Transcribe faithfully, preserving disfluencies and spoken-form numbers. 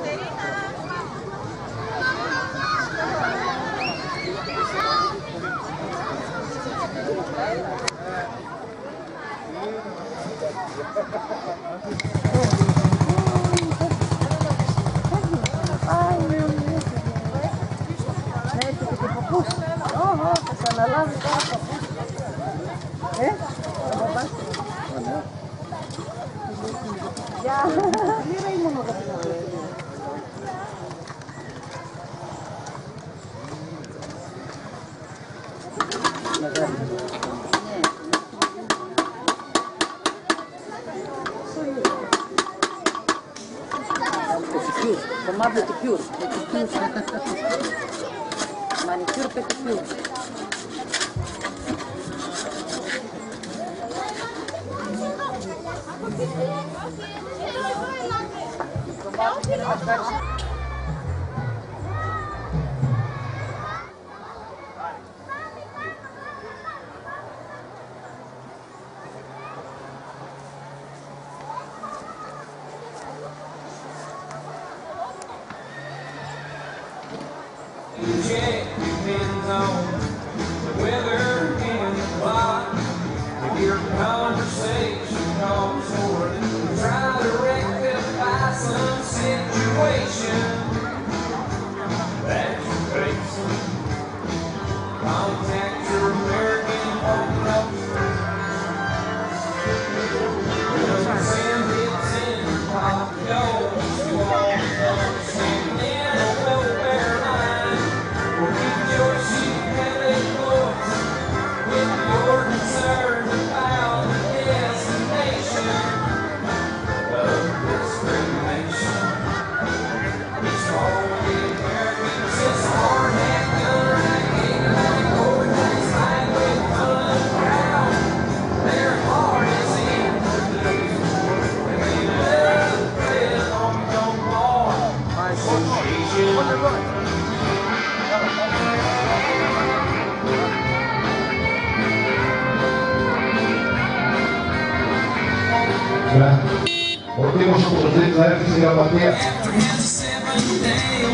Ai, meu Deus. Ναι, και το παππούς. Ω, θα σε αναλάβει τώρα ο παππούς. Ε, ο παπάς. Γεια. Λίρα ή μόνο αγαπητά. Pomade de pure, manicure pedicure. Check depends on the weather and the clock. If your conversation calls for it, try to rectify some situation that you're facing. Contact your American home office. Send it in pop goes to all understanding a welfare line. Keep your sheep and a voice when you're concerned about the destination of discrimination. It's all the Americans, it's hard and gun, ain't like organized highway fun crowd. Their heart is in the blue, and they love the bread on your bar. Association. Ο Τίμος ο Κοστρίτης θα έρθει στη γραμματεία.